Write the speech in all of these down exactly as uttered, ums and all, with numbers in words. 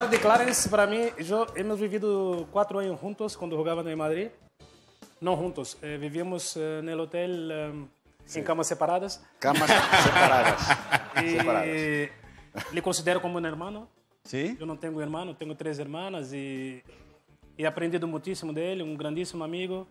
De Clarence, para mí, yo hemos vivido cuatro años juntos cuando jugaban en Madrid. No juntos, eh, vivíamos eh, en el hotel eh, sí. en camas separadas. Camas separadas. Y separadas. Le considero como un hermano. ¿Sí? Yo no tengo hermano, tengo tres hermanas y he aprendido muchísimo de él, un grandísimo amigo.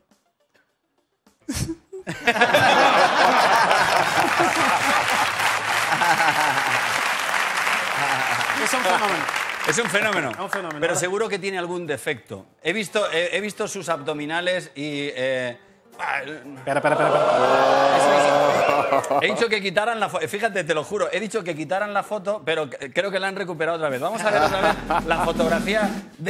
Es un fenómeno. Es un fenómeno. Es un fenómeno. Pero seguro que tiene algún defecto. He visto, he, he visto sus abdominales y... Eh... Espera, espera, espera. espera. He dicho que quitaran la foto. Fíjate, te lo juro. He dicho que quitaran la foto, pero creo que la han recuperado otra vez. Vamos a ver otra vez la fotografía de...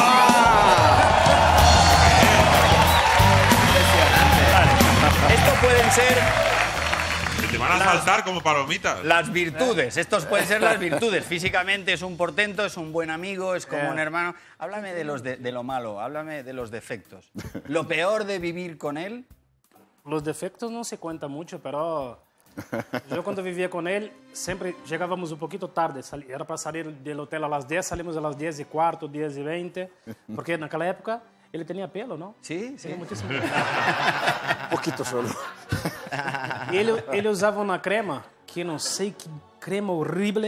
Vale. Esto pueden ser... Te van a las, saltar como palomitas. Las virtudes. Estos pueden ser las virtudes. Físicamente es un portento, es un buen amigo, es como yeah. un hermano. Háblame de, los de, de lo malo, háblame de los defectos. Lo peor de vivir con él... Los defectos no se cuentan mucho, pero yo cuando vivía con él siempre llegábamos un poquito tarde. Era para salir del hotel a las diez, salimos a las diez y cuarto, diez y veinte, porque en aquella época él tenía pelo, ¿no? Sí, sí. Tenía muchísimo Un poquito solo. Y él, él usaba una crema, que no sé qué crema horrible.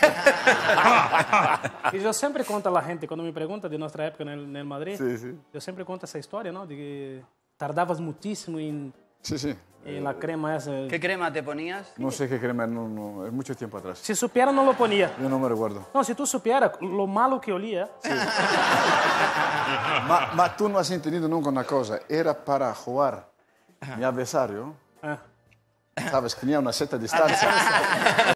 Y yo siempre cuento a la gente, cuando me pregunta de nuestra época en el, en el Madrid, sí, sí. yo siempre cuento esa historia, ¿no? De que tardabas muchísimo en... Sí, sí. En la crema esa. ¿Qué crema te ponías? No sé qué crema, no, no, es mucho tiempo atrás. Si supiera, no lo ponía. Yo no me recuerdo. No, si tú supieras lo malo que olía. Sí. ma, ma tú no has entendido nunca una cosa. Era para jugar mi adversario. Ah. Sabes, tenía una cierta distancia.